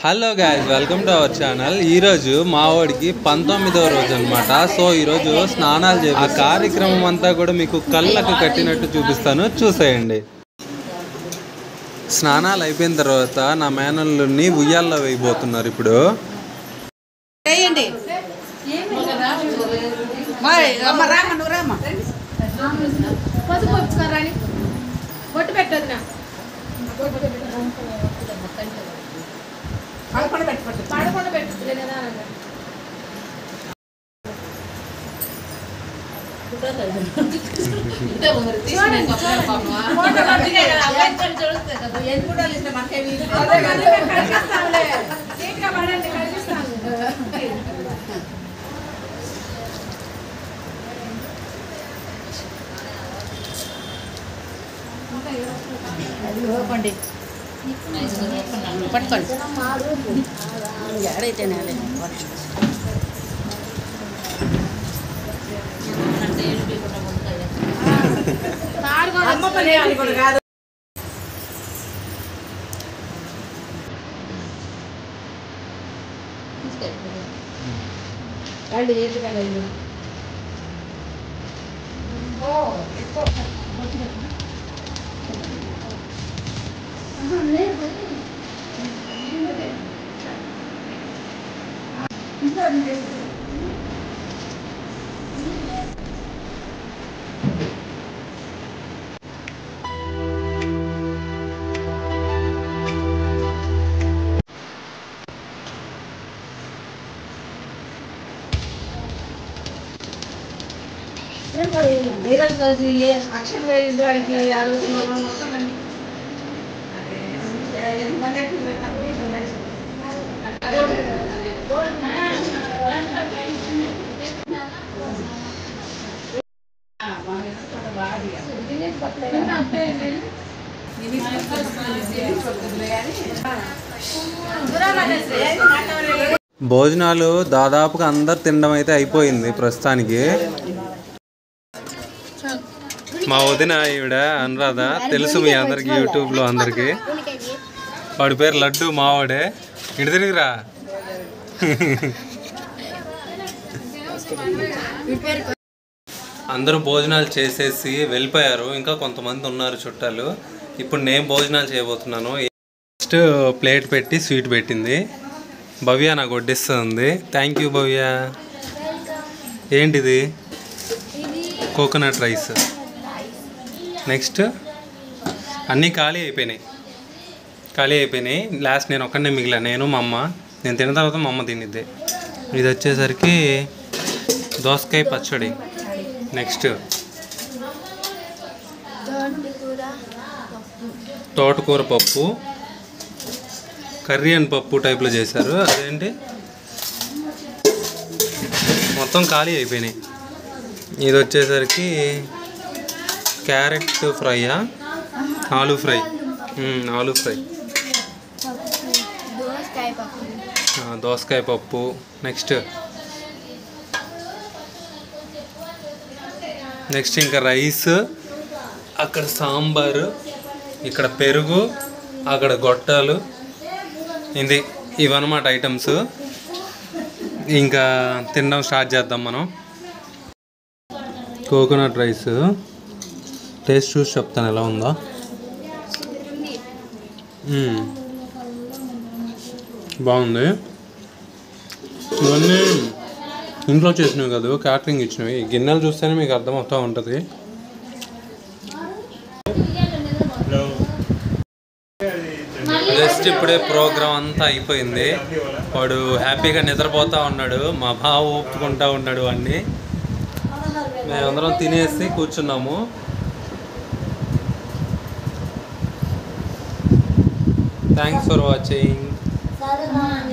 Hello guys, welcome to our channel. ఈరోజు మా వాడికి 19వ రోజు అనమాట. సో ఈరోజు స్నానాలు చేసి ఆ కార్యక్రమం అంతా కూడా మీకు కళ్ళకు కట్టినట్టు చూపిస్తాను, చూసేయండి. స్నానాలు అయిపోయిన తర్వాత నా మేనల్ని ఉయ్యాల్లో వేయబోతున్నారు. ఇప్పుడు భోజనాలు దాదాపుగా అందరు తినడం అయితే అయిపోయింది ప్రస్తుతానికి. మా వదిన ఈవిడ అనురాధ, తెలుసు మీ అందరికి, యూట్యూబ్లో అందరికి. వాడి పేరు లడ్డు, మావాడే. ఇటు తిరిగిరా. అందరూ భోజనాలు చేసేసి వెళ్ళిపోయారు. ఇంకా కొంతమంది ఉన్నారు చుట్టాలు. ఇప్పుడు నేను భోజనాలు చేయబోతున్నాను. ఫస్ట్ ప్లేట్ పెట్టి స్వీట్ పెట్టింది భవ్య, నాకు వడ్డిస్తుంది. థ్యాంక్ యూ భవ్య. ఏంటిది? Coconut rice. నెక్స్ట్ అన్నీ ఖాళీ అయిపోయినాయి. లాస్ట్ నేను ఒక్కడనే మిగిలా, నేను మా అమ్మ. నేను తిన్న తర్వాత మా అమ్మ తినిద్ది. ఇది వచ్చేసరికి దోసకాయ పచ్చడి. నెక్స్ట్ తోటకూర పప్పు, కర్రీ అండ్ పప్పు టైప్లో చేశారు. అదేంటి, మొత్తం ఖాళీ అయిపోయినాయి. ఇది వచ్చేసరికి క్యారెట్ ఫ్రైయా, ఆలూ ఫ్రై. దోసకాయ పప్పు. నెక్స్ట్ ఇంకా రైస్, అక్కడ సాంబారు, ఇక్కడ పెరుగు, అక్కడ గొట్టాలు. ఇవన్నమాట ఐటమ్స్. ఇంకా తినడం స్టార్ట్ చేద్దాం మనం. కోకోనట్ రైస్ టేస్ట్ చూసి చెప్తాను ఎలా ఉందో. బాగుంది. ఇవన్నీ ఇంట్లో చేసినవి కాదు, క్యాటరింగ్ ఇచ్చినవి. గిన్నెలు చూస్తేనే మీకు అర్థమవుతూ ఉంటుంది. జస్ట్ ఇప్పుడే ప్రోగ్రామ్ అంతా అయిపోయింది. వాడు హ్యాపీగా నిద్రపోతూ ఉన్నాడు. మా బావ ఊపుకుంటూ ఉన్నాడు వాడిని. మేమందరం తినేసి కూర్చున్నాము. Thanks for watching.